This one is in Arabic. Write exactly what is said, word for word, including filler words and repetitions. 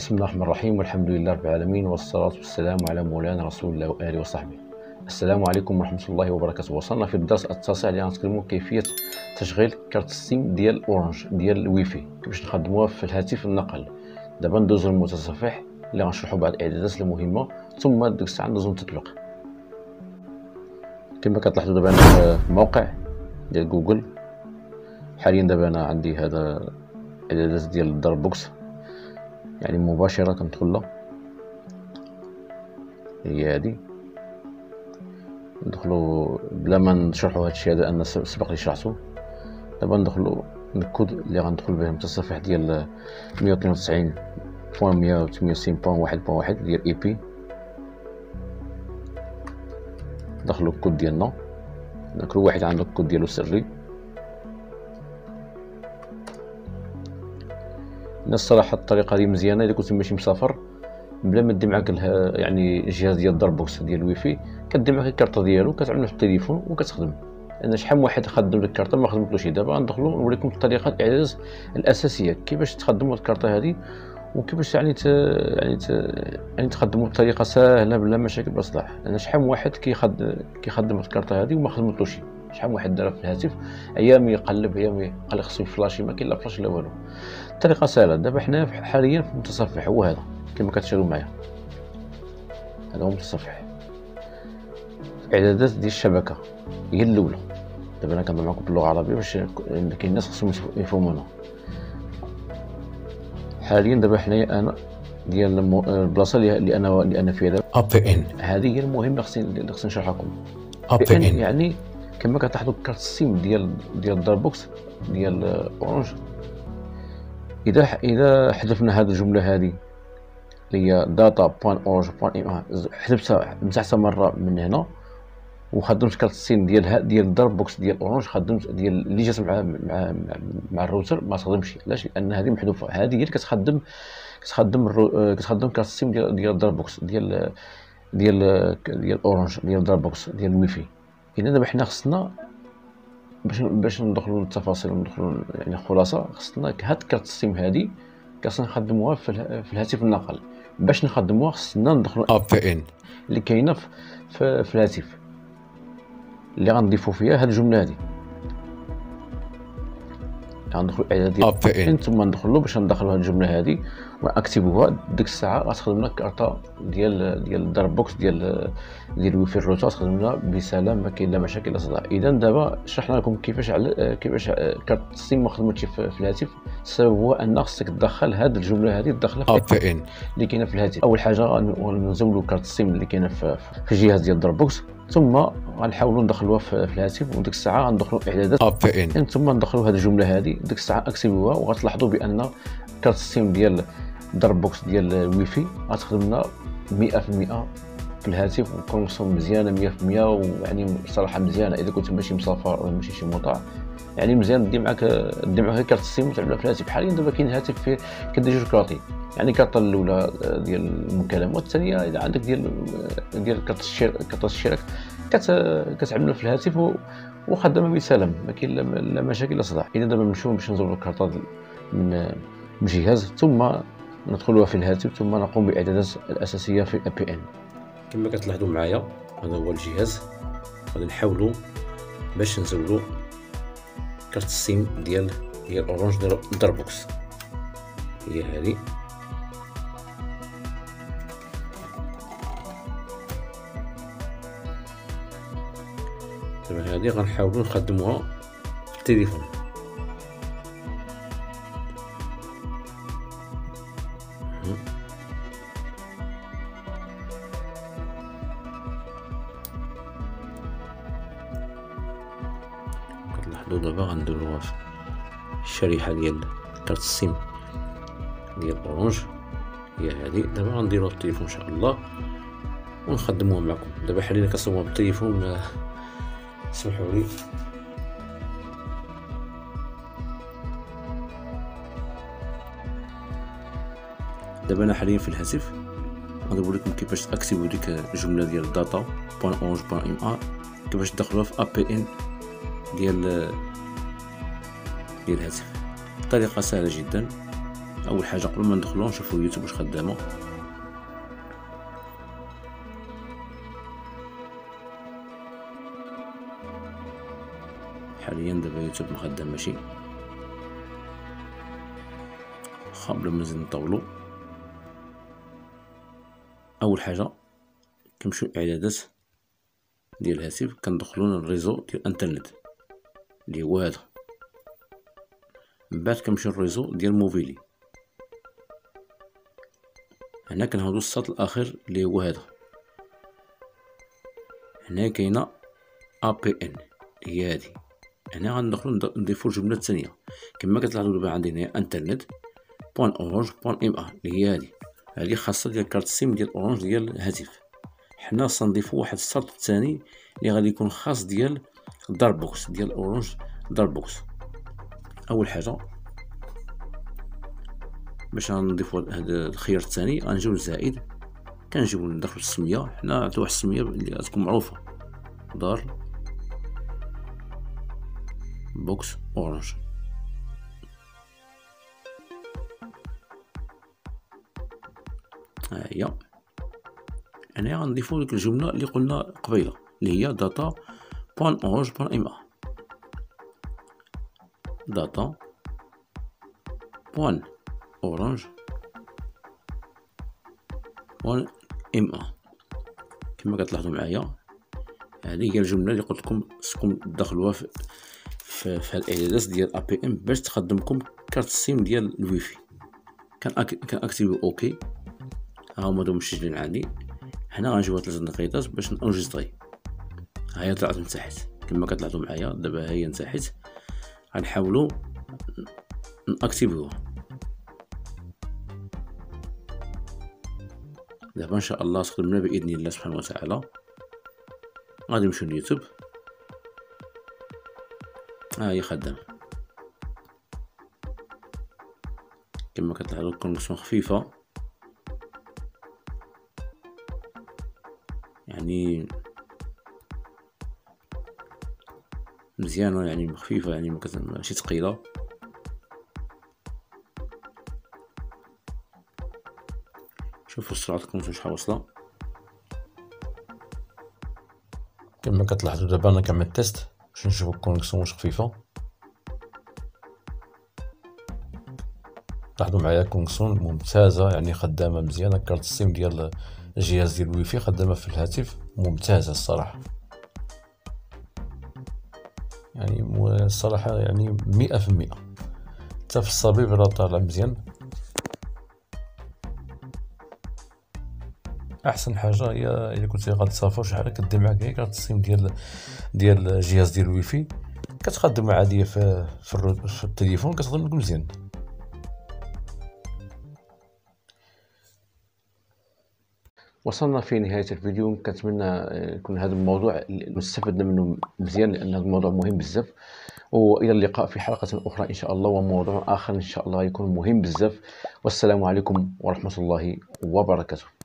بسم الله الرحمن الرحيم، والحمد لله رب العالمين، والصلاة والسلام على مولانا رسول الله وآله وصحبه. السلام عليكم ورحمة الله وبركاته. وصلنا في الدرس التاسع اللي غنتكلموا كيفية تشغيل كارت السيم ديال اورانج ديال الويفي كيفاش نخدموها في الهاتف النقل. دابا ندوزو للمتصفح اللي غنشرحوا بعض الاعدادات المهمة، ثم ديك الساعة ندوزو للتطبيق. كما كتلاحظوا دابا انا في الموقع ديال جوجل. حاليا دابا انا عندي هذا الاعدادات ديال الدار بوكس، يعني مباشرة كندخل لها، هي هادي. ندخلو بلا ما نشرحو هادشي هذا انا سبق لي شرحتو. دابا ندخلو الكود اللي غندخل به المتصفح ديال مية واثنين وتسعين بوان مية وثمانية وتسعين بوان واحد بوان واحد ديال اي بي. ندخلو الكود ديالنا، كل واحد عنده الكود ديالو السري. انا الصراحه الطريقه هذه مزيانه الا كنت ماشي مسافر، بلا ما دي معاك يعني الجهاز ديال الدار بوكس ديال الويفي، كدي معاك الكارطه ديالو كتعملها في التليفون وكتخدم. انا شحال من واحد خدم لك الكارطه ما خدمتلوش. دابا غندخلوا نوريكم الطريقه الاعداد الاساسيه كيفاش تخدموا الكارطه هذه، وكيفاش يعني ت... يعني ت... يعني تخدموا بطريقه سهله بلا مشاكل بلا صلاح. انا شحال من واحد كيخدم كيخدم الكارطه هذه وما خدمتلوش، شحال من واحد دارها في الهاتف، ايام يقلب ايام يقلب خصو يفلاشي، ما كاين لا فلاش لا والو. الطريقه سهله. دابا حنا حاليا في المتصفح هو هذا كما كتشاهدوا معايا، هذا هو المتصفح. اعدادات ديال الشبكه هي الاولى. دابا انا كنهضر معكم باللغه العربيه باش كاين الناس خصهم يفهمونا. حاليا دابا حنايا انا ديال البلاصه اللي انا اللي انا فيها دابا اب بي ان، هذه هي المهمه خصني خصني نشرحها لكم. اب بي ان يعني كما كتلاحظوا كارت السيم ديال ديال الدار بوكس ديال اورانج، اذا اذا حذفنا هذه الجمله هذه اللي هي داتا بوان اورانج بوان ام حذفتها مسحتها مره من هنا، وخدمت كارت السيم ديال ديال الدار بوكس ديال اورانج، خدمت ديال اللي جات مع مع مع الروتر ما تخدمش. علاش؟ لان هذه محذوفه. هذه هي اللي كتخدم كتخدم كتخدم كارت السيم ديال ديال الدار بوكس ديال ديال ديال اورانج ديال الدار بوكس ديال الويفي. اذا دابا حنا خصنا باش باش ندخلوا للتفاصيل وندخلوا يعني خلاصه، خصنا هاد كارت السيم هذه خصنا نخدموها في, في الهاتف النقل. باش نخدموها خصنا ندخلوا اب بي ان اللي كاينه في, في, في الهاتف اللي غنضيفوا فيها هاد الجمله هذه. غندخلوا اعدادات اب بي ان ثم ندخلوا باش ندخلوا هاد الجمله هذه ونكتبوها. ديك الساعه غتخدم لنا الكارطه ديال ديال الدار بوكس ديال ديال الويفي الروتر، غتخدم لنا بسلام، ما كاين لا مشاكل لا صداع. اذا دابا شرحنا لكم كيفاش على كيفاش كارت السيم ما خدمتش في, في الهاتف. السبب هو ان خصك تدخل هاد الجمله هذه تدخلها اب بي ان اللي كاينه في الهاتف. اول حاجه غنزولوا كارت السيم اللي كاينه في, في الجهاز ديال الدار بوكس، ثم غنحاولوا ندخلوها في, في الهاتف، وديك الساعه غندخلوا اعدادات اب بي ان ثم ندخلوا هذه الجمله هذه. ديك الساعه اكتبوها وغتلاحظوا بان كارت السيم ديال الدار بوكس ديال الويفي غتخدم لنا مئة في المئة في الهاتف، وكونكسيون مزيانه مئة في المئة، ويعني بصراحه مزيانه. اذا كنت ماشي مسافر ولا ماشي شي مطاع، يعني مزيان دي معاك دي معاك كارت السيم وتعملها في الهاتف. حاليا دابا كاين هاتف فيه كدير جوج كارطين، يعني الكارطه الاولى ديال المكالمه، والثانيه اذا عندك ديال ديال كارت الشراك كارت الشراك كتعملها في الهاتف وخدمها بسلام، ما كاين لا مشاكل لا صداع. اذا دابا نمشيو باش نزولوا الكارطه من الجهاز، ثم ندخلوها في الهاتف، ثم نقوم بالاعدادات الاساسيه في الاب بي ان. كما كتلاحظوا معايا هذا هو الجهاز. غادي نحاولوا باش نزولوا كارت السيم ديال ديال اورانج ديال الدار بوكس، هي هذه. دابا هذه غنحاولوا نخدموها في التليفون. كتلاحظوا دابا غنديروها في الشريحه ديال كارت السيم ديال اورانج، هي هذه. دابا غنديروها في التليفون ان شاء الله ونخدموها معكم. دابا حاليا كنصورها بالتليفون، سمحوا لي. دابا انا حاليا في الهاتف غنقول لكم كيفاش تاكتيفوا ديك الجمله ديال داتا بوان اورانج بوان ام ار، كيفاش تدخلوها في اب بي ان ديال ديال الهاتف. طريقه سهله جدا. اول حاجه قبل ما ندخلو نشوفو يوتيوب واش خدامه. حاليا دابا يوتيوب ما خدام ماشي، قبل ما نزيد نطولو اول حاجه كنمشيو الاعدادات ديال الهاتف، كندخلو للريزو ديال الانترنت اللي هو هذا، من بعد كنمشيو للريزو ديال موبيلي، هنا كنهضرو السطر الاخير اللي هو هذا، هنا كاينه ا بي ان هي هادي، هنا غندخلو نضيفو الجمله الثانيه كما كتلاحظوا دابا عندي هنا انترنت بوان اورانج بوان ام ا اللي هي هادي، هادي خاصه ديال كارت سيم ديال اورانج ديال الهاتف. حنا سنضيفو واحد السطر ثاني اللي غادي يكون خاص ديال دارك بوكس ديال اورانج دارك بوكس. اول حاجه باش نضيفو هذا الخيار الثاني غنجيو للزائد، كنجيو ندخلو السميه، حنا عطيو واحد السميه اللي غتكون معروفه دار بوكس اورانج. ها هي، هنا غنضيفو ديك الجمله اللي قلنا قبيله اللي هي داتا بوان اورانج بوان ام ا، داتا بوان اورانج بوان ام ا. كما كتلاحظوا معايا هذه هي الجمله اللي قلت لكم خصكم تدخلوها في في, في الاعدادات ديال ا بي ام باش تخدمكم كارت السيم ديال الويفي. كان أك... كان اكتيفي اوكي، ها هما دوم مسجلين عندي. هنا غنجيو ثلاث دقيقات باش نونجستري، ها هي طلعت من تحت كما كتلاحظوا معايا دابا، هي من تحت غنحاولوا ناكتيفيوها. دابا ان شاء الله تخدمنا باذن الله سبحانه وتعالى. غادي نمشيو لليوتيوب، ها هي خدامه كما كتلاحظوا الكونيكسيون خفيفه، يعني مزيانه، يعني خفيفه، يعني ماشي ثقيله. شوفوا سرعه الكونيكسيون شحال واصله. كما كتلاحظوا دابا انا كنعمل تيست باش نشوفوا الكونيكسيون واش خفيفه. لاحظوا معايا الكونيكسيون ممتازه، يعني خدامه مزيانه. كارت السيم ديال الجهاز ديال الويفي خدامه في الهاتف ممتازه الصراحه، يعني الصراحه يعني مئة في المئة. حتى في الصبيب راه طالع مزيان. احسن حاجه هي الا كنتي غادي تسافر شي حاجه كدير معاك غير كارت السيم ديال ديال الجهاز ديال الويفي، كتخدم عاديه في في, في التليفون، كتخدم لك مزيان. وصلنا في نهايه الفيديو، كنتمنى يكون هذا الموضوع استفدنا منه مزيان، لان هذا الموضوع مهم بزاف. والى اللقاء في حلقه اخرى ان شاء الله، وموضوع اخر ان شاء الله يكون مهم بزاف. والسلام عليكم ورحمه الله وبركاته.